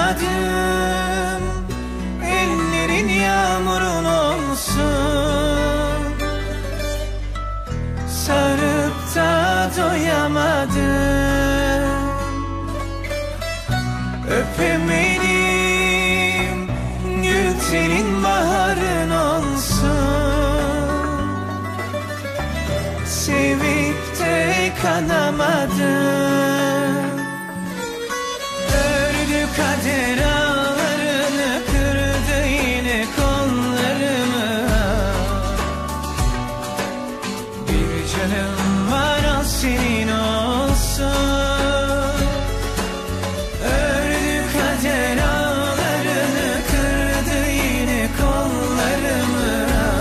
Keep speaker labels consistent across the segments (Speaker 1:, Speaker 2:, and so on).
Speaker 1: Kalamadım, ellerin yağmurun olsun. Sarıp da doyamadım, öpemedim, gül senin baharın olsun. Sevip de kanamadım, ördü kader ağlarını, kırdı yine kollarımı. Bir canım var, al senin olsun. Ördü kader ağlarını, kırdı yine kollarımı.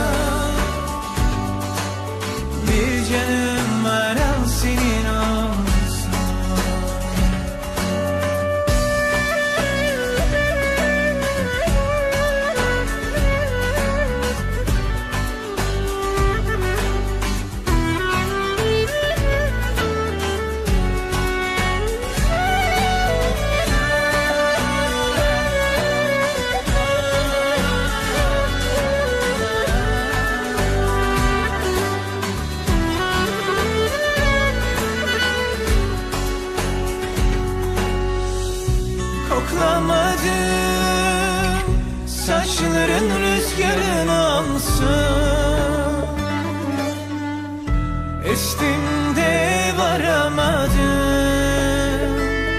Speaker 1: Bir canım var, al senin olsun. Koklamadım, saçların rüzgarın olsun. Estim de varamadım,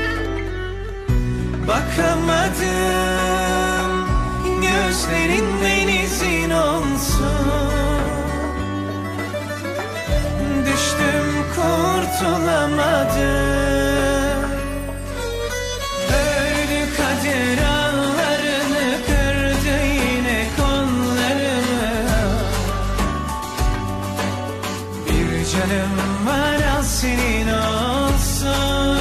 Speaker 1: bakamadım, gözlerin denizin olsun. Düştüm, kurtulamadım, kader ağlarını, kırdı yine kollarımı. Bir canım var, al senin olsun.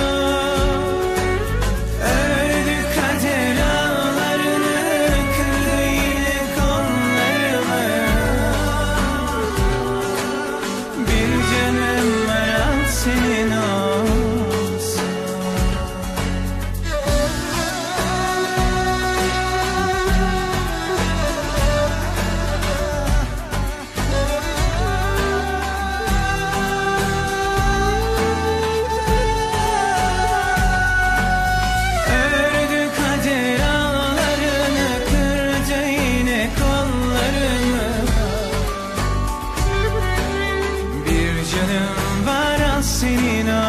Speaker 1: Ördü kader ağlarını, kırdı yine kollarımı. Bir canım var, al senin olsun. Canım var, al senin